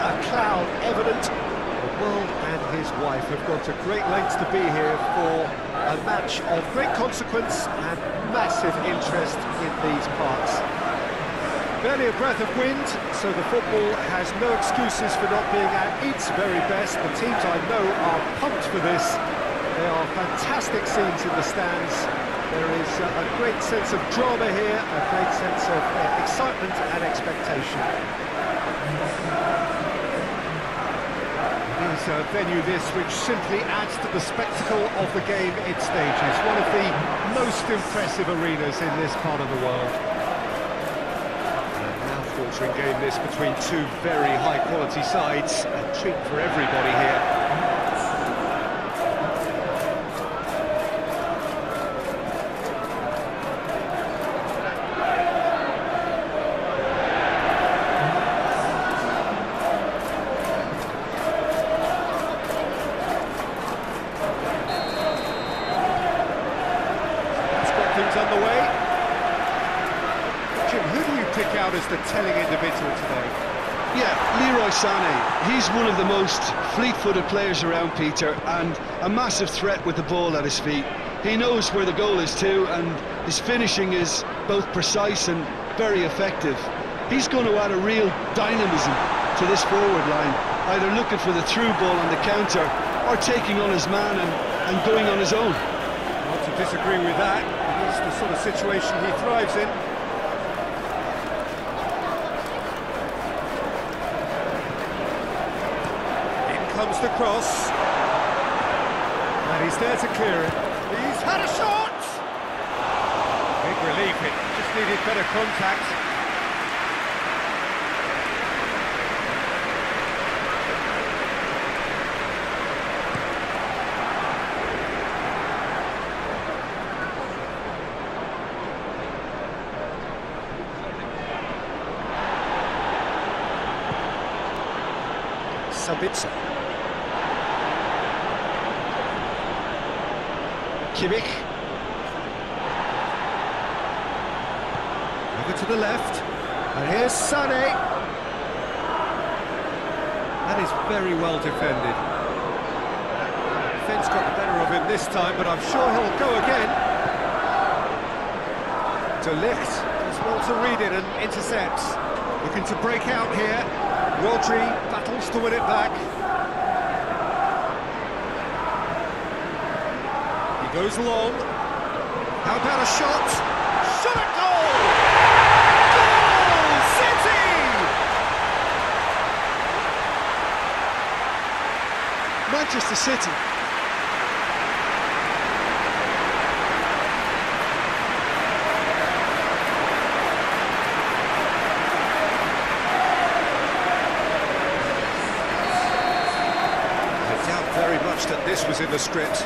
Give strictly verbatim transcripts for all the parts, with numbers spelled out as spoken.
a cloud evident. The world and his wife have gone to great lengths to be here for a match of great consequence and massive interest in these parts. Barely a breath of wind, so the football has no excuses for not being at its very best. The teams I know are pumped for this. There are fantastic scenes in the stands. There is uh, a great sense of drama here, a great sense of uh, excitement and expectation. It is a venue this which simply adds to the spectacle of the game it stages. One of the most impressive arenas in this part of the world. And now quartering game this between two very high-quality sides. A treat for everybody here. Underway. Jim, who do you pick out as the telling individual today? Yeah, Leroy Sané. He's one of the most fleet-footed players around, Peter, and a massive threat with the ball at his feet. He knows where the goal is too, and his finishing is both precise and very effective. He's going to add a real dynamism to this forward line, either looking for the through ball on the counter or taking on his man and, and going on his own. Not to disagree with that. It's the sort of situation he thrives in. In comes the cross. And he's there to clear it. He's had a shot! Big relief, it just needed better contact. Sabitzer. Kimmich. Over to the left. And here's Sané. That is very well defended. Defence got the better of him this time, but I'm sure he'll go again. De Ligt does well to read it and intercepts. Looking to break out here. Rodri battles to win it back. He goes long. How about a shot? Shot at goal! Goal City! Manchester City. Very much that this was in the script.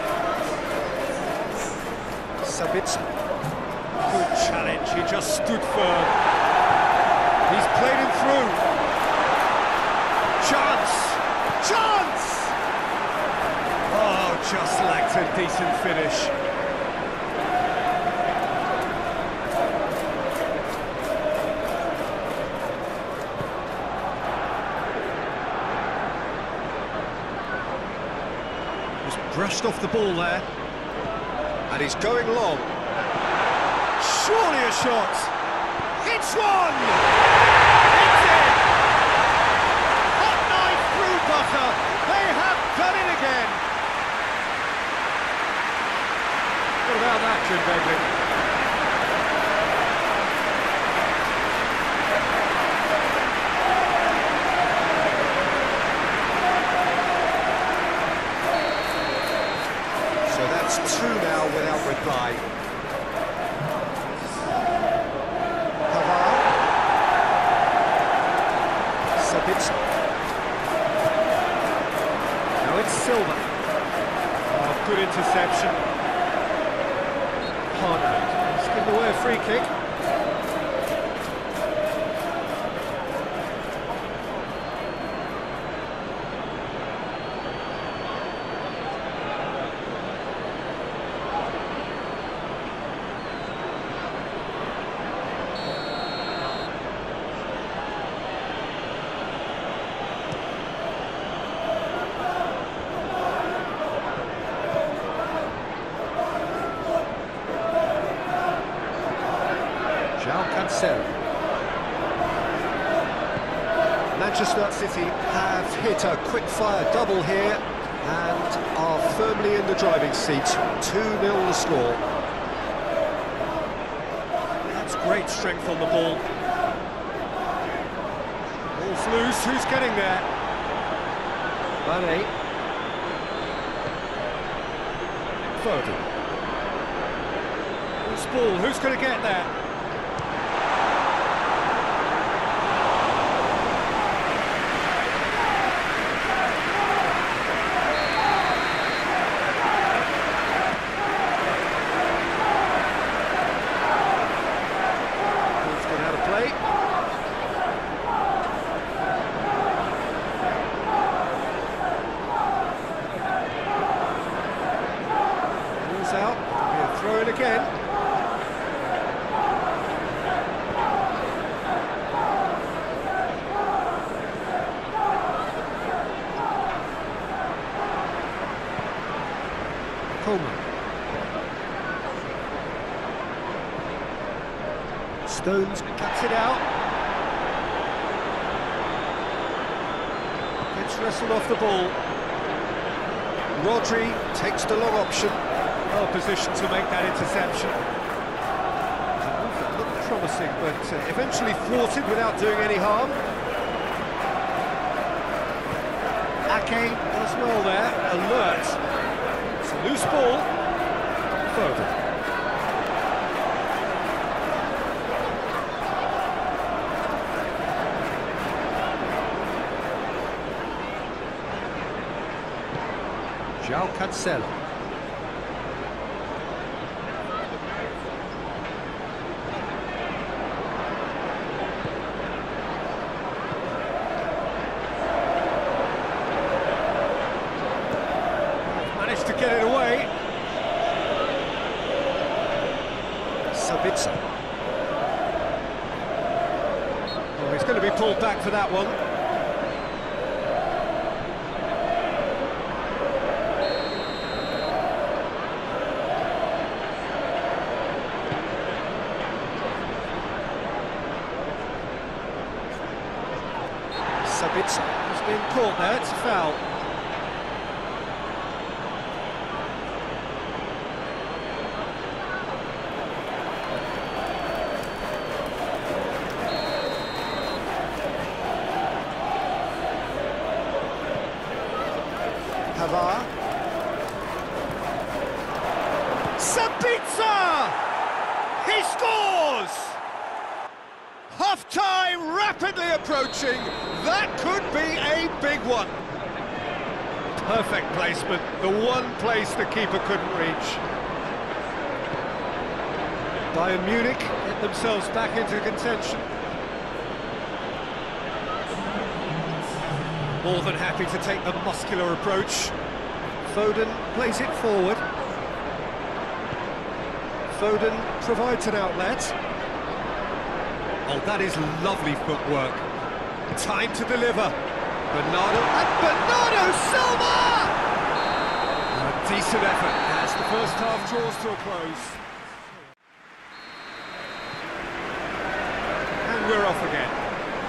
Sabitzer. Good challenge, he just stood firm. He's played him through. Chance! Chance! Oh, just lacked a decent finish. Brushed off the ball there. And he's going long. Surely a shot. It's one! It's in! Hot knife through butter. They have done it again. What about that, Jim Begley? Two now without reply. Pavard. Sabitzer. Now it's Silva. Oh, good interception. Hardly. He's given away a free kick. Manchester City have hit a quick-fire double here and are firmly in the driving seat. two nil the score. That's great strength on the ball. Ball's loose, who's getting there? Mane. Foden. Loose ball, who's going to get there? Out, he'll throw it again. Coleman. Stones cuts it out. Gets wrestled off the ball. Rodri takes the long option. Well positioned to make that interception. It looked promising, but uh, eventually thwarted without doing any harm. Ake as well there, alert. It's a loose ball. Foden. João Cancelo. To get it away. Sabitzer. Oh, he's going to be pulled back for that one. Sabitzer. He's been caught there, it's a foul. Havar. Sabitzer! He scores! Half-time rapidly approaching. That could be a big one. Perfect placement, the one place the keeper couldn't reach. Bayern Munich get themselves back into contention. More than happy to take the muscular approach. Foden plays it forward. Foden provides an outlet. Oh, that is lovely footwork. Time to deliver. Bernardo and Bernardo Silva! A decent effort as the first half draws to a close. And we're off again.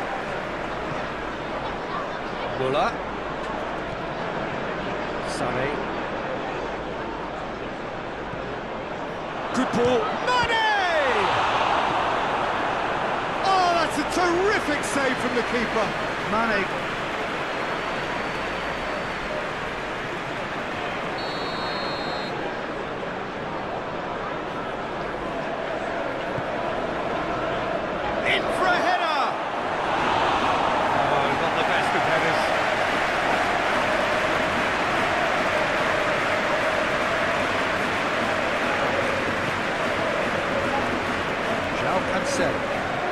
Muller. Sané. Good ball. Mane! Oh, that's a terrific save from the keeper. Mane. In for a header! Oh, not the best of headers. João Cancelo.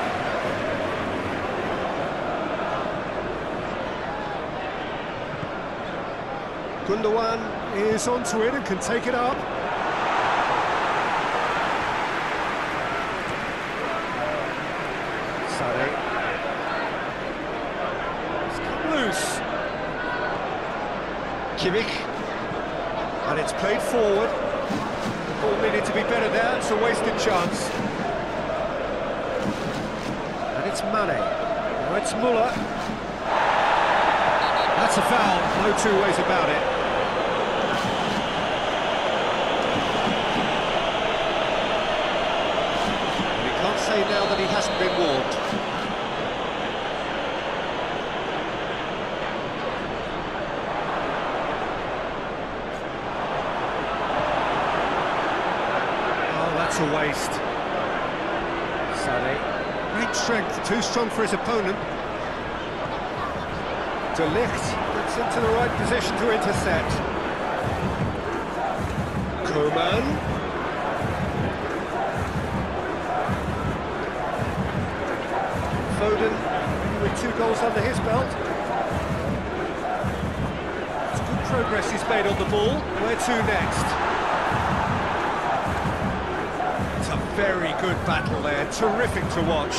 Gundogan is onto it and can take it up. Sané. It's cut loose. Kimmich. And it's played forward. The ball needed to be better there, it's a wasted chance. And it's Mane. Now it's Muller. That's a foul, no two ways about it. And he can't say now that he hasn't been warned. That's a waste. Sané. Great strength, too strong for his opponent. De Ligt gets into the right position to intercept. Coman. Foden with two goals under his belt. It's good progress he's made on the ball. Where to next? Very good battle there, terrific to watch.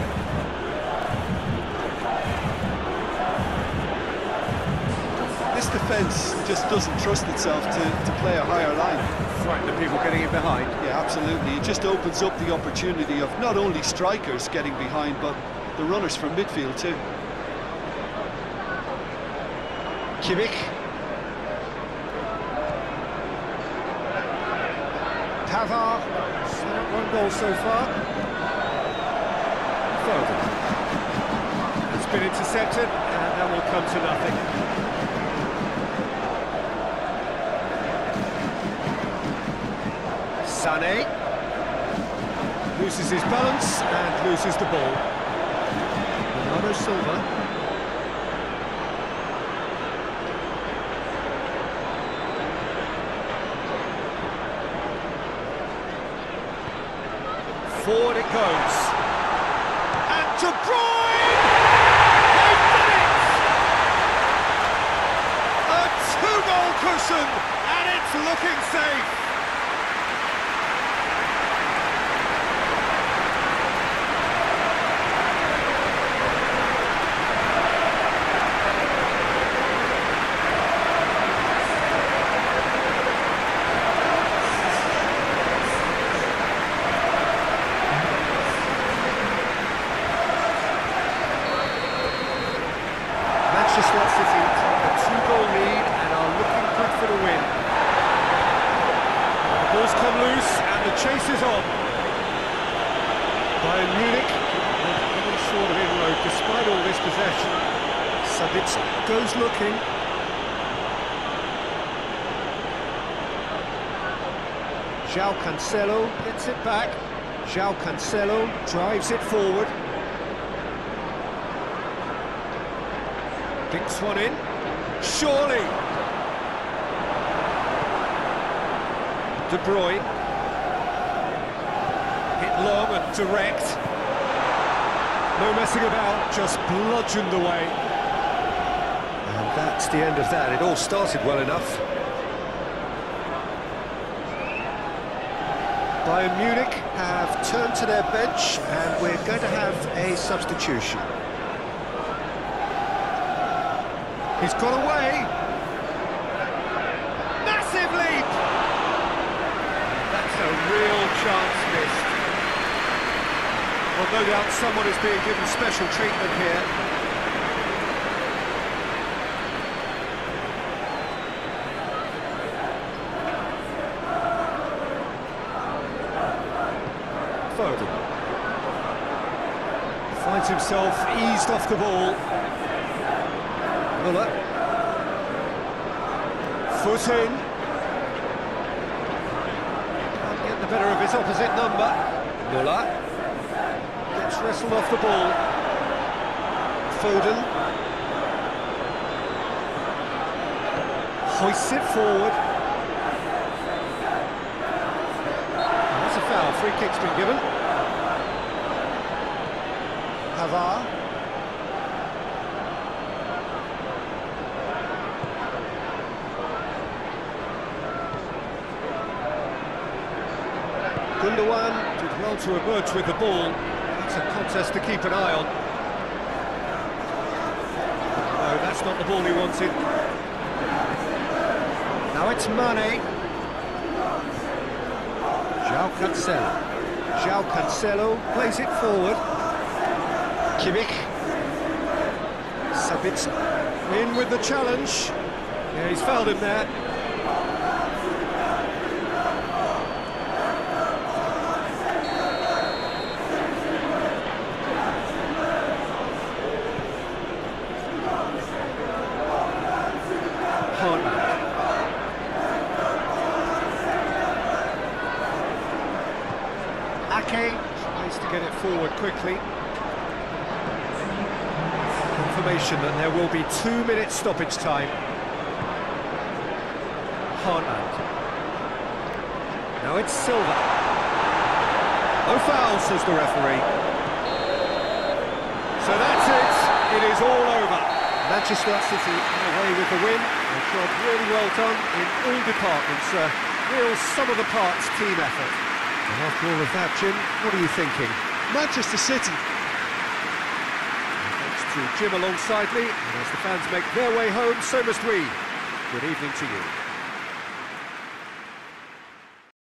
This defence just doesn't trust itself to, to play a higher line. Frighten the people getting in behind. Yeah, absolutely. It just opens up the opportunity of not only strikers getting behind, but the runners from midfield too. Kimmich. Pavard. One goal so far. Foden. It's been intercepted, and that will come to nothing. Sané. Loses his balance and loses the ball. Bernardo Silva. Forward it goes. And De Bruyne! They've done it! A two-goal cushion, and it's looking safe. Manchester City take a two-goal lead and are looking good for the win. The ball's come loose and the chase is on. Bayern Munich with any sort of inroad despite all this possession. Sabitzer goes looking. João Cancelo gets it back. João Cancelo drives it forward. Dinks one in. Surely! De Bruyne. Hit long and direct. No messing about, just bludgeoned away. And that's the end of that. It all started well enough. Bayern Munich have turned to their bench and we're going to have a substitution. He's got away. Massive leap! That's a real chance missed. Well, no doubt someone is being given special treatment here. Foden finds himself eased off the ball. Müller. Foot in. Can't get the better of his opposite number. Müller. Gets wrestled off the ball. Foden. Hoists it forward. And that's a foul. Free kick's been given. Pavard. Gundogan did well to emerge with the ball. It's a contest to keep an eye on. No, that's not the ball he wanted. Now it's Mane. João Cancelo. João Cancelo plays it forward. Kimmich. Sabitzer. In with the challenge. Yeah, he's fouled him there. Ake tries to get it forward quickly. Confirmation that there will be two minutes stoppage time. Haaland. Now it's Silva. No foul, says the referee. So that's it. It is all over. Manchester City away with the win. A job really well done in all departments. A real sum-of-the-parts team effort. And after all of that, Jim, what are you thinking? Manchester City. Thanks to Jim alongside me, and as the fans make their way home, so must we. Good evening to you.